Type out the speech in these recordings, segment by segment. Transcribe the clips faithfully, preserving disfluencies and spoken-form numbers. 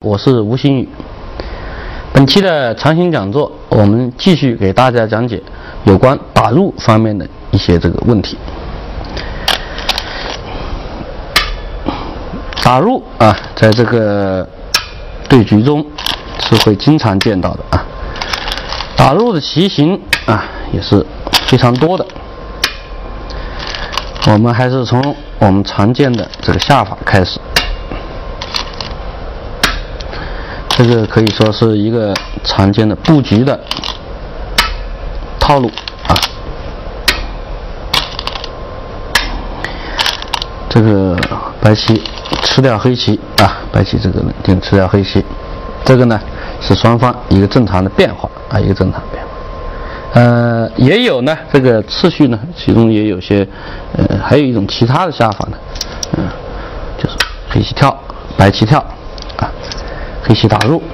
我是吴新宇。本期的长形讲座，我们继续给大家讲解有关打入方面的一些这个问题。打入啊，在这个对局中是会经常见到的啊。打入的棋形啊也是非常多的。我们还是从我们常见的这个下法开始。这个可以说是一个常见的布局的套路啊。这个白棋吃掉黑棋啊，白棋这个冷静吃掉黑棋，这个呢是双方一个正常的变化啊，一个正常的变化。呃，也有呢这个次序呢，其中也有些呃，还有一种其他的下法呢，嗯、呃，就是黑棋跳，白棋跳啊。黑棋打入，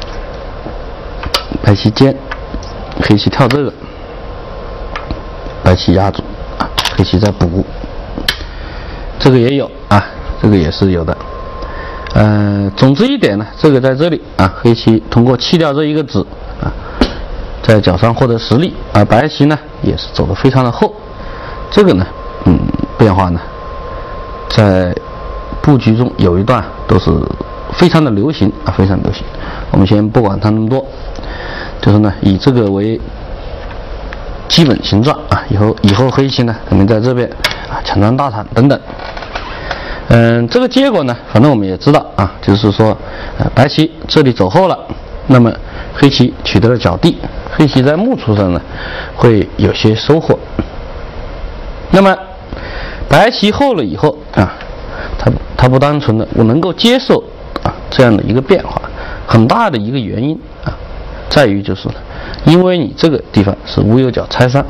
白棋尖，黑棋跳这个，白棋压住啊，黑棋再补，这个也有啊，这个也是有的。呃，总之一点呢，这个在这里啊，黑棋通过弃掉这一个子啊，在角上获得实力啊，白棋呢也是走得非常的厚，这个呢，嗯，变化呢，在布局中有一段都是非常的流行啊，非常流行。我们先不管它那么多，就是呢，以这个为基本形状啊。以后以后黑棋呢，可能在这边啊抢占大场等等。嗯，这个结果呢，反正我们也知道啊，就是说，呃，白棋这里走后了，那么黑棋取得了角地，黑棋在目处上呢会有些收获。那么白棋后了以后啊，它它不单纯的我能够接受啊这样的一个变化，很大的一个原因啊，在于就是呢，因为你这个地方是无有角拆三，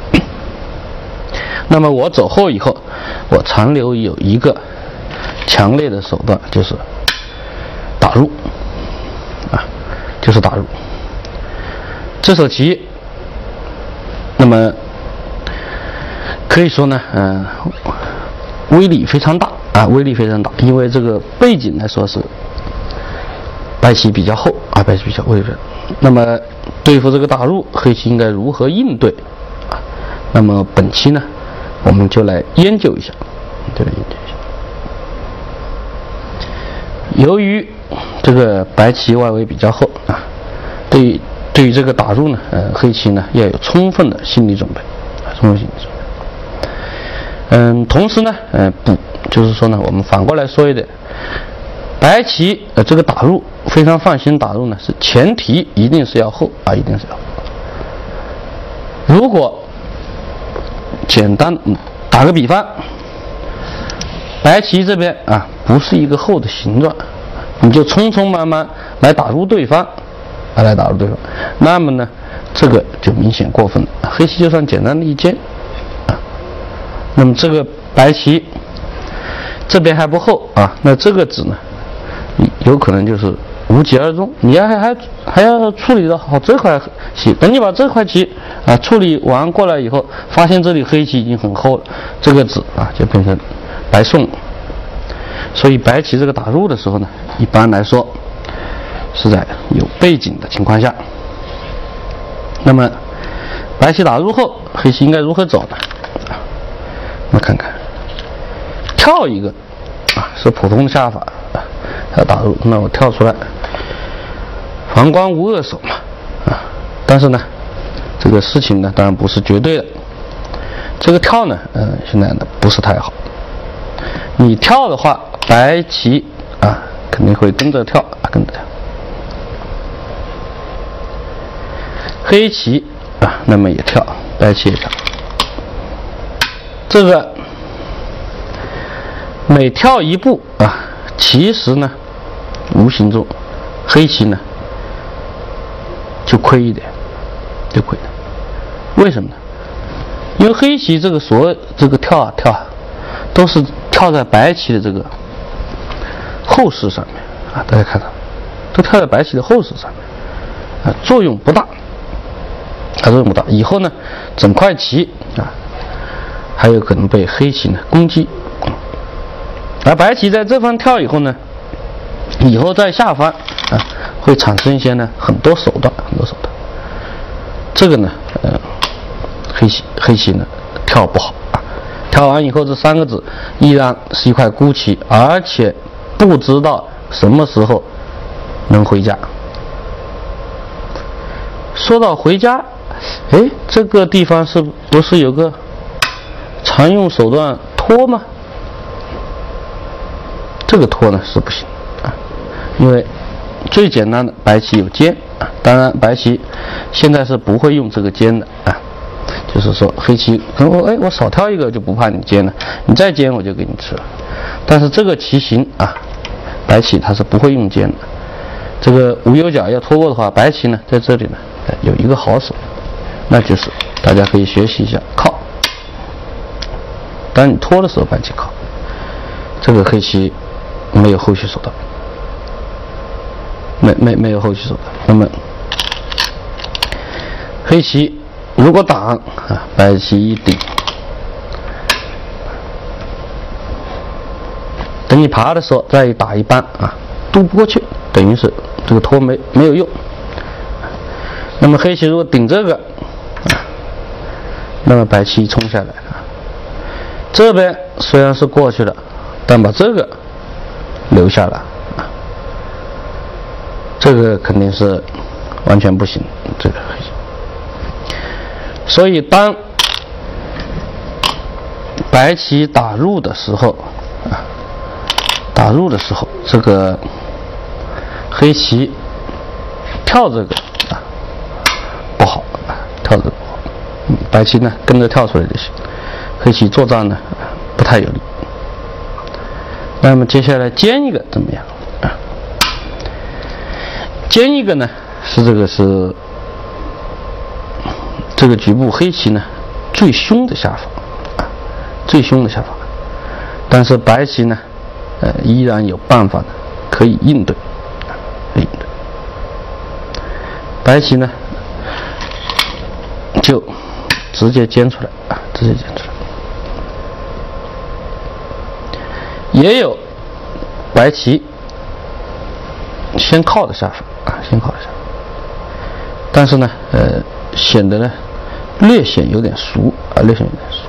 那么我走后以后，我残留有一个强烈的手段，就是打入啊，就是打入。这手棋，那么可以说呢，嗯、呃，威力非常大啊，威力非常大，因为这个背景来说是白棋比较厚啊，白棋比较威力非常大。那么对付这个打入，黑棋应该如何应对啊？那么本期呢，我们就来研究一下，就来研究一下。由于这个白棋外围比较厚啊，对于对于这个打入呢，呃，黑棋呢要有充分的心理准备啊，充分心理准备。嗯，同时呢，呃，不就是说呢，我们反过来说一点，白棋呃这个打入非常放心打入呢，是前提一定是要厚啊，一定是要厚。如果简单嗯打个比方，白棋这边啊不是一个厚的形状，你就匆匆忙忙来打入对方，啊来打入对方，那么呢这个就明显过分了。黑棋就算简单的一尖啊，那么这个白棋这边还不厚啊，那这个子呢有可能就是无疾而终。你要还还还要处理的好这块棋，等你把这块棋啊处理完过来以后，发现这里黑棋已经很厚了，这个子啊就变成白送了。所以白棋这个打入的时候呢，一般来说是在有背景的情况下。那么白棋打入后，黑棋应该如何走呢？啊，我们看看，跳一个啊是普通的下法啊，要打入，那我跳出来，防官无恶手嘛啊，但是呢，这个事情呢当然不是绝对的，这个跳呢，嗯、呃，现在呢不是太好。你跳的话，白棋啊肯定会跟着跳啊，跟着跳。黑棋啊，那么也跳，白棋也跳。这个每跳一步啊，其实呢，无形中黑棋呢就亏一点，就亏了。为什么呢？因为黑棋这个所有这个跳啊跳啊，都是跳在白棋的这个后势上面啊，大家看到，都跳在白棋的后势上面啊，作用不大，啊作用不大。以后呢，整块棋啊，还有可能被黑棋呢攻击。而白棋在这方跳以后呢， 以后在下翻啊，会产生一些呢很多手段，很多手段。这个呢，呃，黑棋黑棋呢跳不好啊，跳完以后这三个子依然是一块孤棋，而且不知道什么时候能回家。说到回家，哎，这个地方是不是有个常用手段拖吗？这个拖呢是不行啊，因为最简单的白棋有尖啊，当然白棋现在是不会用这个尖的啊，就是说黑棋可能哎我少挑一个就不怕你尖了，你再尖我就给你吃了。但是这个棋形啊，白棋它是不会用尖的。这个无忧角要拖过的话，白棋呢在这里呢有一个好手，那就是大家可以学习一下靠。当你拖的时候，白棋靠，这个黑棋没有后续手段，没没没有后续手段。那么黑棋如果挡啊，白棋一顶，等你爬的时候再打一扳啊，渡不过去，等于是这个拖没没有用。那么黑棋如果顶这个啊，那么白棋冲下来啊，这边虽然是过去了，但把这个留下了啊，这个肯定是完全不行，这个黑棋。所以当白棋打入的时候啊，打入的时候，这个黑棋跳这个啊不好啊，跳这个不好，嗯，白棋呢跟着跳出来就行，黑棋作战呢不太有利。那么接下来尖一个怎么样啊？尖一个呢是这个是这个局部黑棋呢最凶的下法啊，最凶的下法。但是白棋呢，呃，依然有办法呢可以应对，啊，可以应对。白棋呢就直接尖出来啊，直接尖出来。也有白棋先靠的下法啊，先靠的下法，但是呢，呃，显得呢略显有点熟啊，略显有点熟。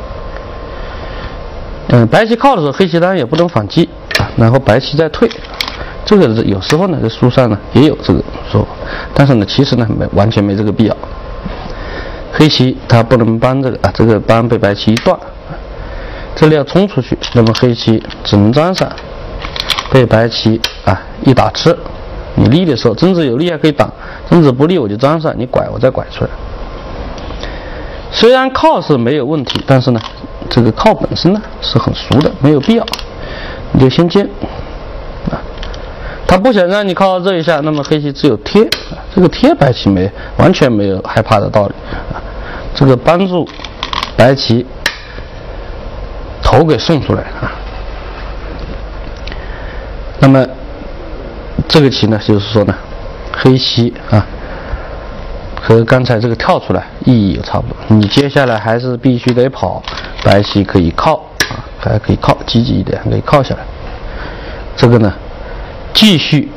嗯，白棋靠的时候，黑棋当然也不能反击啊，然后白棋再退，这个有时候呢，在书上呢也有这个说法，但是呢，其实呢没完全没这个必要。黑棋它不能扳这个啊，这个扳被白棋一断。这里要冲出去，那么黑棋只能粘上，被白棋啊一打吃。你立的时候，真子有力还可以挡，真子不利我就粘上，你拐我再拐出来。虽然靠是没有问题，但是呢，这个靠本身呢是很熟的，没有必要，你就先尖啊。他不想让你靠到这一下，那么黑棋只有贴，啊，这个贴白棋没完全没有害怕的道理啊。这个帮助白棋头给送出来啊。那么这个棋呢，就是说呢，黑棋啊和刚才这个跳出来意义也差不多。你接下来还是必须得跑，白棋可以靠啊，还可以靠，积极一点，可以靠下来。这个呢，继续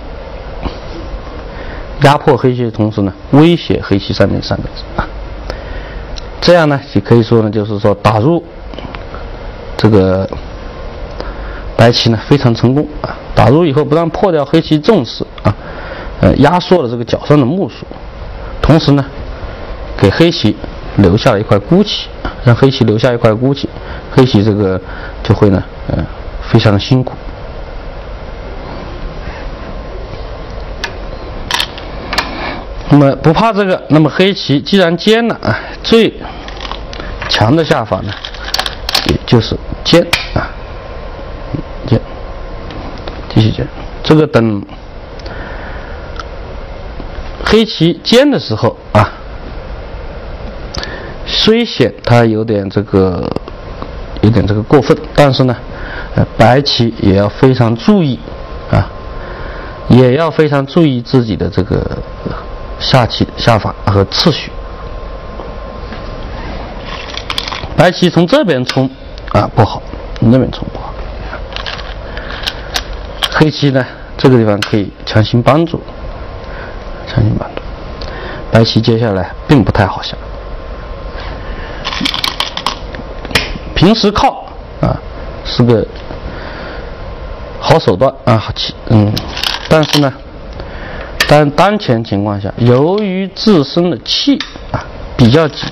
压迫黑棋的同时呢，威胁黑棋上面三个子啊。这样呢，也可以说呢，就是说打入这个白棋呢非常成功啊！打入以后，不但破掉黑棋重视啊，呃，压缩了这个角上的目数，同时呢，给黑棋留下了一块孤棋，让黑棋留下一块孤棋，黑棋这个就会呢，呃，非常的辛苦。那么不怕这个，那么黑棋既然尖了啊，最强的下法呢，也就是尖啊，尖，继续尖。这个等黑棋尖的时候啊，虽显它有点这个有点这个过分，但是呢，呃，白棋也要非常注意啊，也要非常注意自己的这个下棋下法和次序。白棋从这边冲啊不好，从那边冲不好。黑棋呢， 这个地方可以强行帮助，强行帮助。白棋接下来并不太好下，平时靠啊是个好手段啊，好棋，嗯，但是呢。但当前情况下，由于自身的气啊比较急，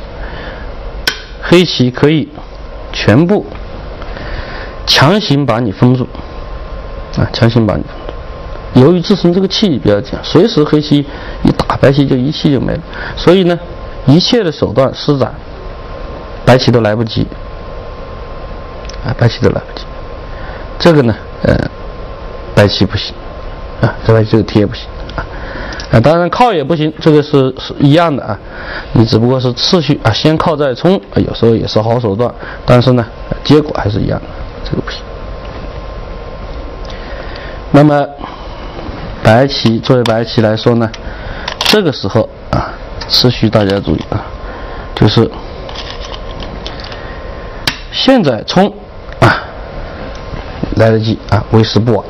黑棋可以全部强行把你封住啊，强行把你封住。由于自身这个气比较紧，随时黑棋一打，白棋就一气就没了。所以呢，一切的手段施展，白棋都来不及啊，白棋都来不及。这个呢，呃，白棋不行啊，这白棋这个贴不行。啊，当然靠也不行，这个是是一样的啊，你只不过是次序啊，先靠再冲，啊，有时候也是好手段，但是呢，结果还是一样的，这个不行。那么，白棋作为白棋来说呢，这个时候啊，次序大家注意啊，就是现在冲啊，来得及啊，为时不晚。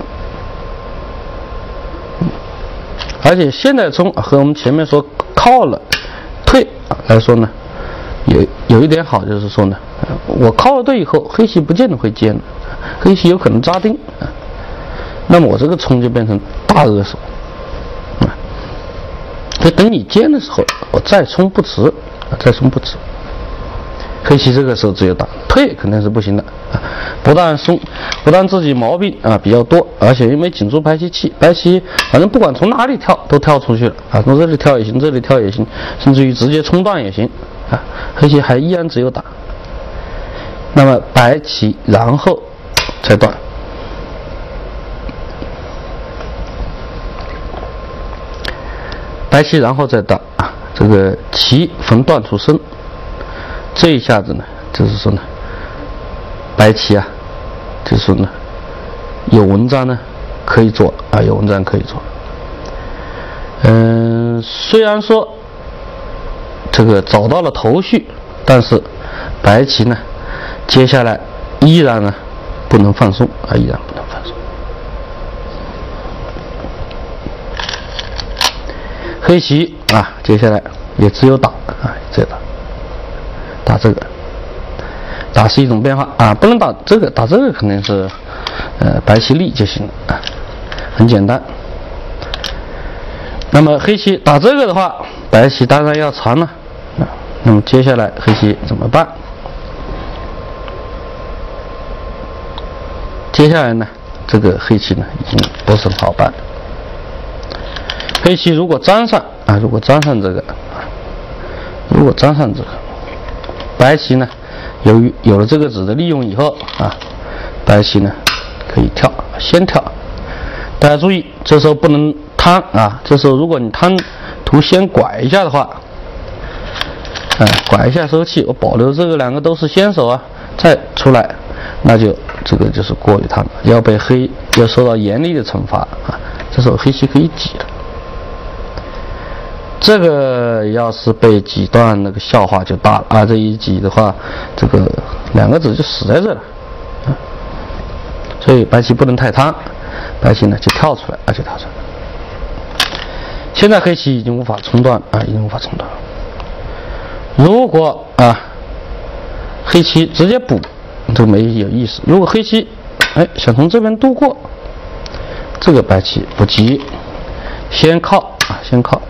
而且现在冲和我们前面说靠了退来说呢，有有一点好，就是说呢，我靠了退以后，黑棋不见得会尖的，黑棋有可能扎钉啊，那么我这个冲就变成大恶手啊。所以等你尖的时候，我再冲不迟啊，再冲不迟。黑棋这个时候只有打，退肯定是不行的啊！不但松，不但自己毛病啊比较多，而且因为紧住白棋气，白棋反正不管从哪里跳都跳出去了啊，从这里跳也行，这里跳也行，甚至于直接冲断也行啊。黑棋还依然只有打。那么白棋然后再断，白棋然后再断啊，这个棋逢断出身。这一下子呢，就是说呢，白棋啊，就是说呢，有文章呢可以做啊，有文章可以做。嗯，虽然说这个找到了头绪，但是白棋呢，接下来依然呢不能放松啊，依然不能放松。黑棋啊，接下来也只有打啊，只有打。打这个，打是一种变化啊，不能打这个，打这个肯定是，呃，白棋立就行了啊，很简单。那么黑棋打这个的话，白棋当然要长了啊。那么接下来黑棋怎么办？接下来呢，这个黑棋呢已经不是很好办。黑棋如果粘上啊，如果粘上这个，如果粘上这个。白棋呢，由于有了这个子的利用以后啊，白棋呢可以跳，先跳。大家注意，这时候不能摊啊，这时候如果你摊图先拐一下的话，哎，拐一下收气，我保留这个两个都是先手啊，再出来，那就这个就是过于摊了，要被黑要受到严厉的惩罚啊。这时候黑棋可以挤了。这个要是被挤断，那个笑话就大了啊！这一挤的话，这个两个子就死在这了啊！所以白棋不能太贪，白棋呢就跳出来，啊就跳出来。现在黑棋已经无法冲断啊，已经无法冲断了。如果啊黑棋直接补，这没有意思。如果黑棋哎想从这边渡过，这个白棋不急，先靠啊，先靠。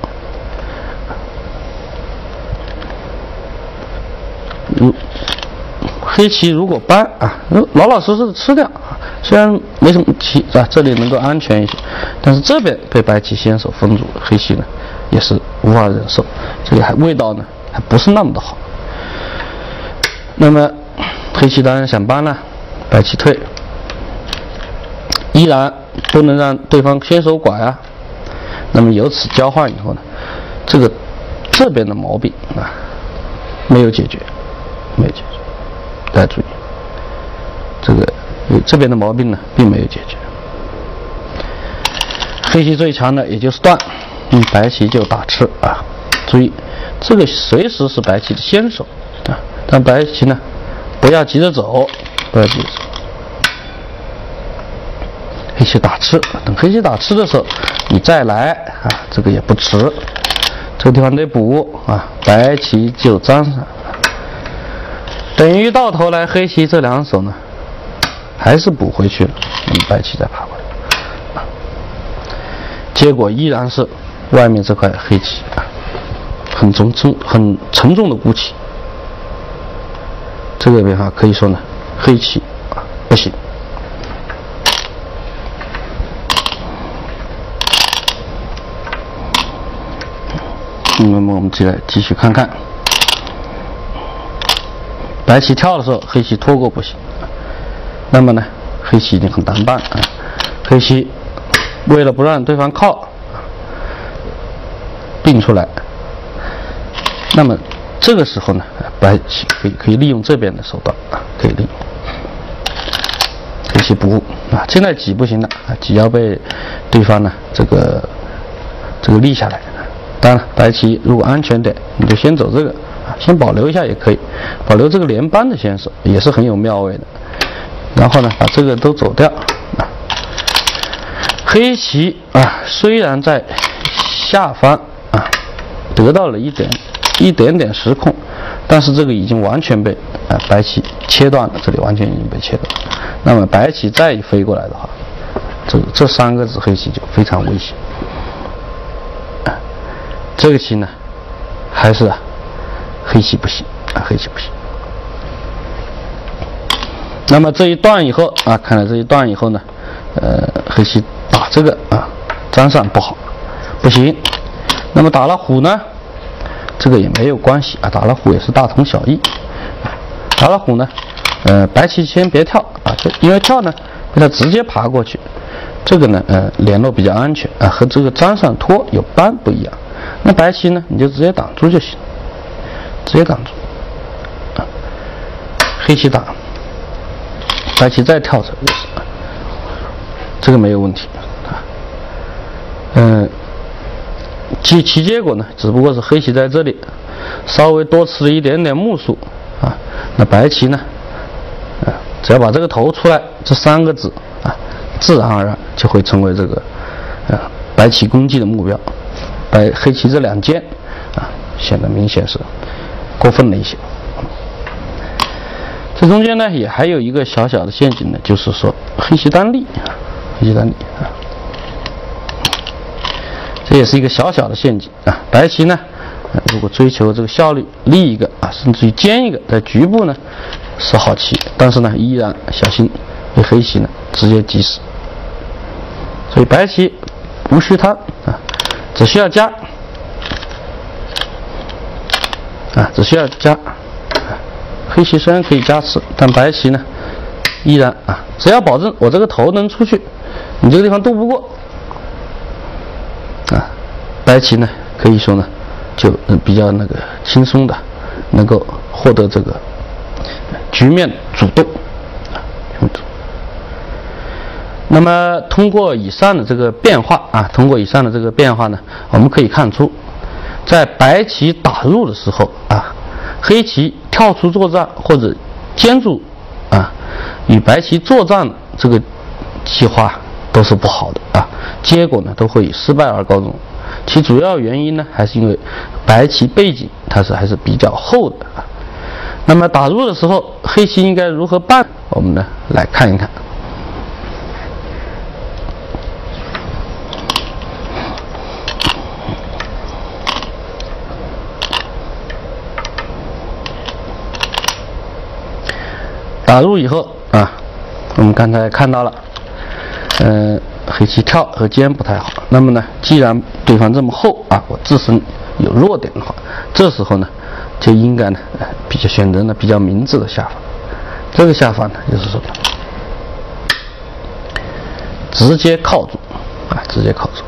如黑棋如果搬啊，老老实实的吃掉，虽然没什么棋啊，这里能够安全一些，但是这边被白棋先手封住了，黑棋呢也是无法忍受，这个还味道呢还不是那么的好。那么黑棋当然想搬了，白棋退，依然不能让对方先手拐啊。那么由此交换以后呢，这个这边的毛病啊没有解决。没有解决，大家注意，这个这边的毛病呢，并没有解决。黑棋最强的也就是断，嗯，白棋就打吃啊。注意，这个随时是白棋的先手啊，但白棋呢，不要急着走，不要急着走。 黑棋打吃，等黑棋打吃的时候，你再来啊，这个也不迟，这个地方得补啊，白棋就粘上，等于到头来黑棋这两手呢，还是补回去了，那么白棋再爬过来，啊，结果依然是外面这块黑棋啊，很重重很沉重的孤棋，这个变化可以说呢，黑棋啊不行。那么我们再来继续看看，白棋跳的时候，黑棋拖过不行。那么呢，黑棋已经很难办啊。黑棋为了不让对方靠，并出来。那么这个时候呢，白棋可以可以利用这边的手段啊，可以利用。黑棋不啊，现在挤不行了啊，挤要被对方呢这个这个立下来。当然，白棋如果安全点，你就先走这个啊，先保留一下也可以，保留这个连扳的先手也是很有妙味的。然后呢，把这个都走掉啊。黑棋啊，虽然在下方啊得到了一点一点点失控，但是这个已经完全被啊白棋切断了，这里完全已经被切断了。那么白棋再飞过来的话，这这三个子黑棋就非常危险。这个棋呢，还是啊，黑棋不行啊，黑棋不行。那么这一段以后啊，看来这一段以后呢，呃，黑棋打这个啊，粘上不好，不行。那么打了虎呢，这个也没有关系啊，打了虎也是大同小异。打了虎呢，呃，白棋先别跳啊，这因为跳呢，被它直接爬过去，这个呢，呃，联络比较安全啊，和这个粘上拖有扳不一样。那白棋呢，你就直接挡住就行，直接挡住。啊，黑棋打，白棋再跳出来就是，这个没有问题啊。嗯，其其结果呢，只不过是黑棋在这里稍微多吃了一点点目数啊。那白棋呢，啊，只要把这个头出来，这三个子啊，自然而然就会成为这个啊白棋攻击的目标。白黑棋这两箭啊，显得明显是过分了一些。这中间呢，也还有一个小小的陷阱呢，就是说黑棋单立啊，黑棋单立啊，这也是一个小小的陷阱啊。白棋呢，如果追求这个效率，立一个啊，甚至于尖一个，在局部呢是好棋，但是呢，依然小心被黑棋呢直接击死。所以白棋无需贪啊。只需要加啊，只需要加。黑棋虽然可以加持，但白棋呢，依然啊，只要保证我这个头能出去，你这个地方渡不过啊，白棋呢可以说呢，就比较那个轻松的，能够获得这个局面主动啊，主动。那么通过以上的这个变化啊，通过以上的这个变化呢，我们可以看出，在白棋打入的时候啊，黑棋跳出作战或者坚住啊，与白棋作战这个计划都是不好的啊，结果呢都会以失败而告终。其主要原因呢，还是因为白棋背景它是还是比较厚的啊。那么打入的时候，黑棋应该如何办？我们呢来看一看。打入以后啊，我们刚才看到了，嗯、呃，黑棋跳和尖不太好。那么呢，既然对方这么厚啊，我自身有弱点的话，这时候呢，就应该呢，呃，比较选择呢比较明智的下法。这个下法呢，就是说，直接靠住啊，直接靠住。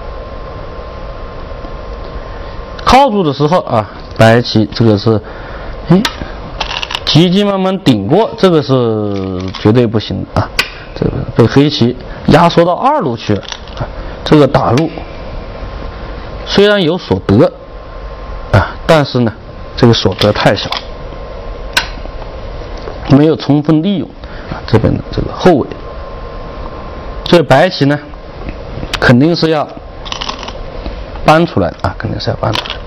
靠住的时候啊，白棋这个是，哎。急急忙忙顶过，这个是绝对不行的啊！这个被黑棋压缩到二路去了啊！这个打入虽然有所得啊，但是呢，这个所得太小，没有充分利用啊这边的这个后卫。 所以白棋呢，肯定是要搬出来的啊，肯定是要搬出来的。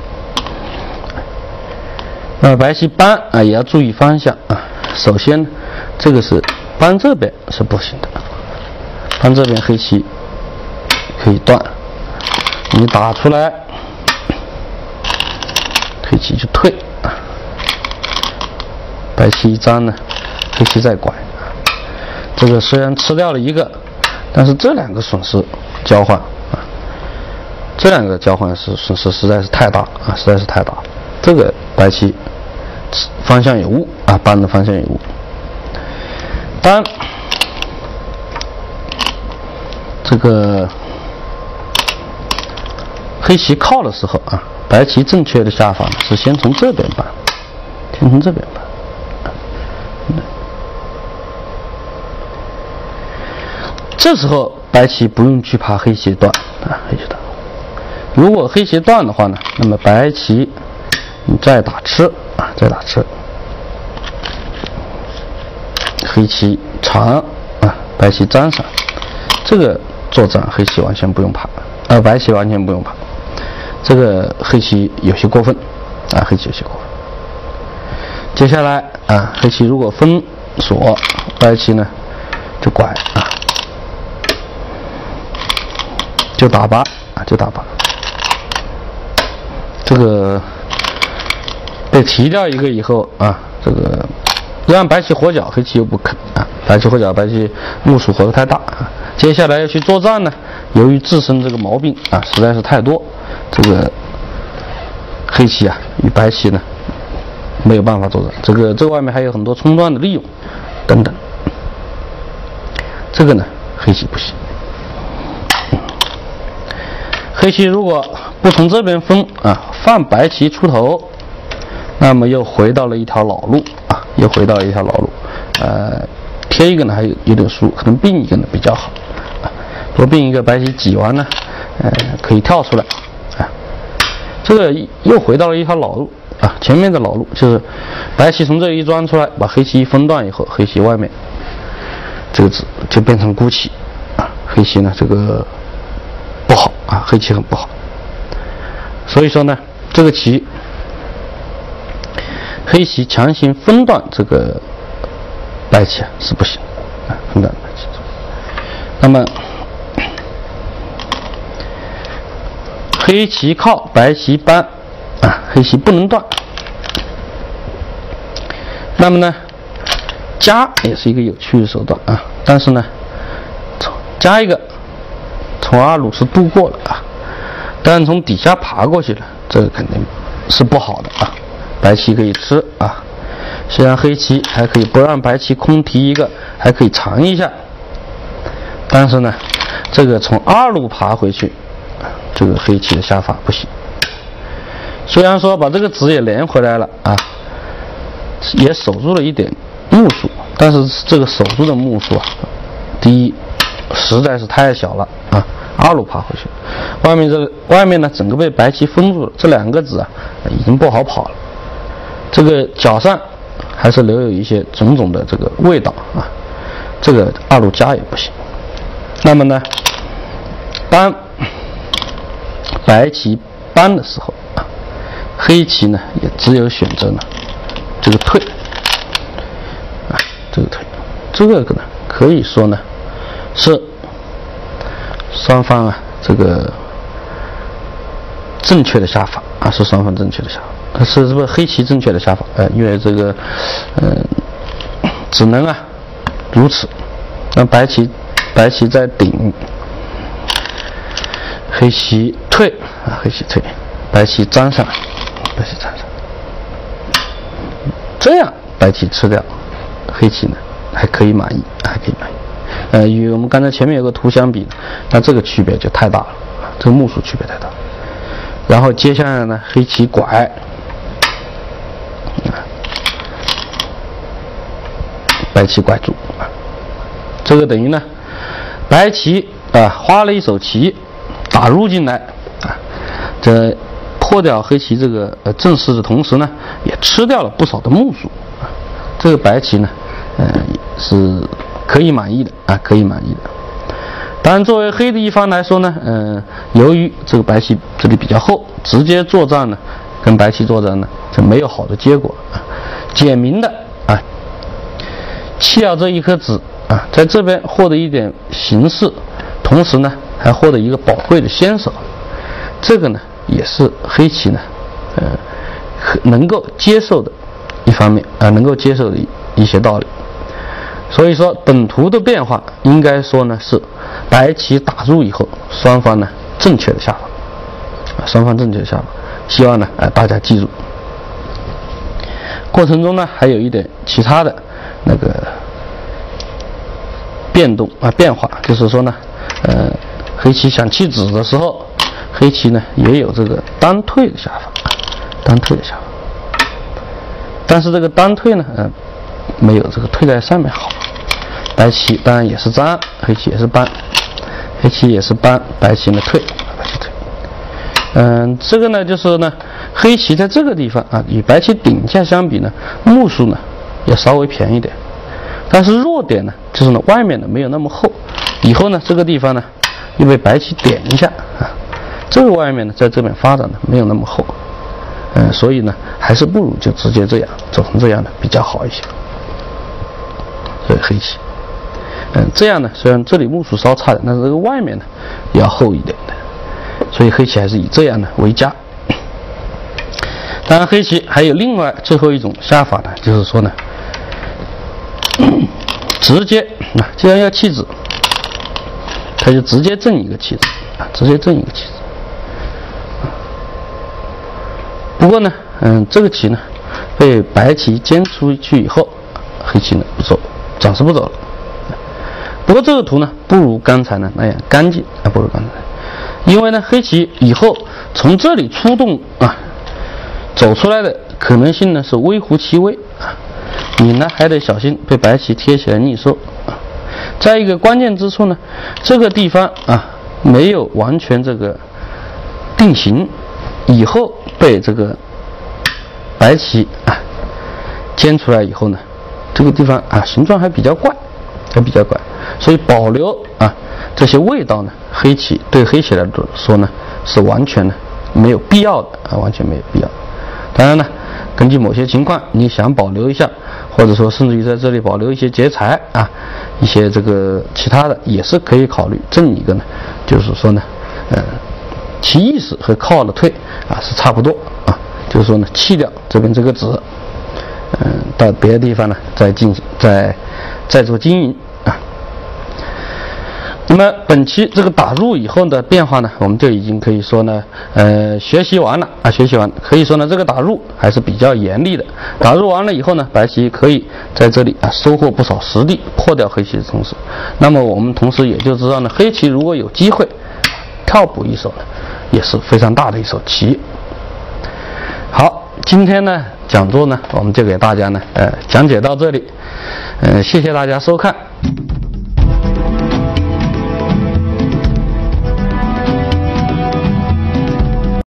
那么白棋搬啊，也要注意方向啊。首先，这个是搬这边是不行的，搬这边黑棋可以断，你打出来，黑棋就退啊。白棋一粘呢，黑棋再拐，这个虽然吃掉了一个，但是这两个损失交换啊，这两个交换是损失实在是太大啊，实在是太大。这个白棋方向有误啊，搬的方向有误。当这个黑棋靠的时候啊，白棋正确的下法呢是先从这边搬，先从这边搬。这时候白棋不用惧怕黑棋断啊，黑棋断。如果黑棋断的话呢，那么白棋你再打吃啊，再打吃，黑棋长啊，白棋粘上，这个作战黑棋完全不用怕，呃，白棋完全不用怕。这个黑棋有些过分啊，黑棋有些过分。接下来啊，黑棋如果封锁，白棋呢就拐啊。就打八啊，就打八，这个被提掉一个以后啊，这个让白棋活脚，黑棋又不肯啊，白棋活脚，白棋目数活得太大啊。接下来要去作战呢，由于自身这个毛病啊实在是太多，这个黑棋啊与白棋呢没有办法作战，这个这外面还有很多冲断的利用等等，这个呢黑棋不行。黑棋如果不从这边封啊，放白棋出头，那么又回到了一条老路啊，又回到了一条老路。呃，贴一个呢还有有点输，可能并一个呢比较好啊。多并一个，白棋挤完呢，呃，可以跳出来啊。这个又回到了一条老路啊，前面的老路就是白棋从这一钻出来，把黑棋一分段以后，黑棋外面这个子就变成孤棋啊，黑棋呢这个。不好啊，黑棋很不好，所以说呢，这个棋黑棋强行分段这个白棋啊是不行啊，分段白棋。那么黑棋靠，白棋搬啊，黑棋不能断。那么呢，加也是一个有趣的手段啊，但是呢，加一个。从二路是渡过了啊，但从底下爬过去了，这个肯定是不好的啊。白棋可以吃啊，虽然黑棋还可以不让白棋空提一个，还可以尝一下，但是呢，这个从二路爬回去，这个黑棋的下法不行。虽然说把这个子也连回来了啊，也守住了一点目数，但是这个守住的目数啊，第一实在是太小了啊。二路爬回去，外面这个外面呢，整个被白棋封住了，这两个子啊，已经不好跑了。这个脚上还是留有一些种种的这个味道啊，这个二路加也不行。那么呢，当白棋搬的时候啊，黑棋呢也只有选择呢这个退啊，这个退，这个呢可以说呢是。双方啊，这个正确的下法啊，是双方正确的下法，是是不是黑棋正确的下法？呃，因为这个，嗯、呃，只能啊如此。那白棋，白棋在顶，黑棋退啊，黑棋退，白棋粘上，白棋粘上，这样白棋吃掉，黑棋呢还可以满意，还可以满意。呃，与我们刚才前面有个图相比，那这个区别就太大了，这个目数区别太大。然后接下来呢，黑棋拐，白棋拐住，这个等于呢，白棋啊花了一手棋打入进来啊，这破掉黑棋这个呃阵势的同时呢，也吃掉了不少的目数啊，这个白棋呢，呃是。可以满意的啊，可以满意的。 当然，作为黑的一方来说呢，嗯、呃，由于这个白棋这里比较厚，直接作战呢，跟白棋作战呢，就没有好的结果啊。简明的啊，弃掉这一颗子啊，在这边获得一点形势，同时呢，还获得一个宝贵的先手，这个呢，也是黑棋呢，呃，能够接受的一方面啊，能够接受的一些道理。所以说，本图的变化应该说呢是白棋打入以后，双方呢正确的下法，啊，双方正确的下法，希望呢呃大家记住。过程中呢还有一点其他的那个变动啊变化，就是说呢，呃，黑棋想弃子的时候，黑棋呢也有这个单退的下法，单退的下法，但是这个单退呢，呃，没有这个退在上面好。白棋当然也是粘，黑棋也是扳，黑棋也是扳，白棋呢退，白棋退。嗯，这个呢就是呢，黑棋在这个地方啊，与白棋顶架相比呢，目数呢要稍微便宜点，但是弱点呢就是呢外面呢没有那么厚，以后呢这个地方呢又被白棋点一下啊，这个外面呢在这边发展呢没有那么厚，嗯，所以呢还是不如就直接这样走成这样的比较好一些。所以黑棋。嗯，这样呢，虽然这里目数稍差点，但是这个外面呢要厚一点的，所以黑棋还是以这样呢为佳。当然，黑棋还有另外最后一种下法呢，就是说呢，直接啊，既然要弃子，他就直接正一个棋子啊，直接正一个棋子。不过呢，嗯，这个棋呢被白棋尖出去以后，黑棋呢不走，暂时不走了。不过这个图呢，不如刚才呢那样干净啊，不如刚才，因为呢黑棋以后从这里出动啊，走出来的可能性呢是微乎其微啊，你呢还得小心被白棋贴起来逆收啊。再一个关键之处呢，这个地方啊没有完全这个定型，以后被这个白棋啊尖出来以后呢，这个地方啊形状还比较怪，还比较怪。所以保留啊这些味道呢，黑棋对黑棋来说呢是完全呢没有必要的啊，完全没有必要。当然呢，根据某些情况，你想保留一下，或者说甚至于在这里保留一些劫财啊，一些这个其他的也是可以考虑。正一个呢，就是说呢，呃，其意思和靠了退啊是差不多啊，就是说呢，弃掉这边这个子，嗯、呃，到别的地方呢再进行再再做经营。那么本期这个打入以后的变化呢，我们就已经可以说呢，呃，学习完了啊，学习完可以说呢，这个打入还是比较严厉的。打入完了以后呢，白棋可以在这里啊收获不少实地，破掉黑棋的同时，那么我们同时也就知道呢，黑棋如果有机会跳补一手呢，也是非常大的一手棋。好，今天呢讲座呢，我们就给大家呢，呃，讲解到这里，呃，谢谢大家收看。